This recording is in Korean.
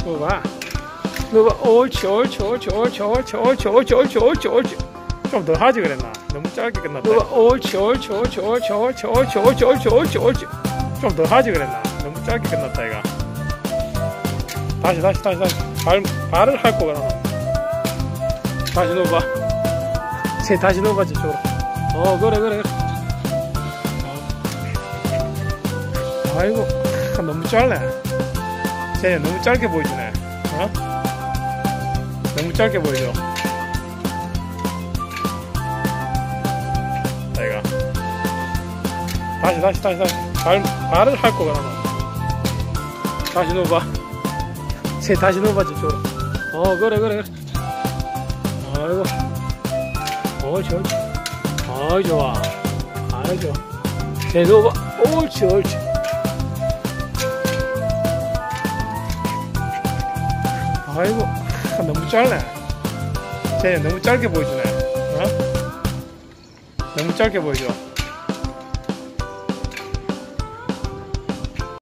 누워봐. 누워봐. 옳지, 옳지, 옳지, 옳지, 옳지, 옳지, 옳지, 옳지, 옳지, 옳지. 좀 더 하지 그랬나? 너무 짧게 끝났다. 누워봐. 옳지, 옳지, 옳지, 옳지, 옳지, 옳지, 옳지, 옳지, 옳지, 옳지. 좀 더 하지 그랬나? 너무 짧게 끝났다 이거. 다시. 발을 핥고 그러나. 다시 누워봐. 다시 누워봐 저쪽으로. 그래. 아이고, 너무 짧네. 쟤 너무 짧게 보여주네. 너무 짧게 보여줘. 내가 다시. 발을 핥고 그러나. 다시 누워봐. 다시 누워봐 저쪽으로. 그래. 아이고, 옳지. 아이 좋아. 누워봐. 옳지. 아이고, 너무 짧네. 쟤 너무 짧게 보여주네. 너무 짧게 보여줘.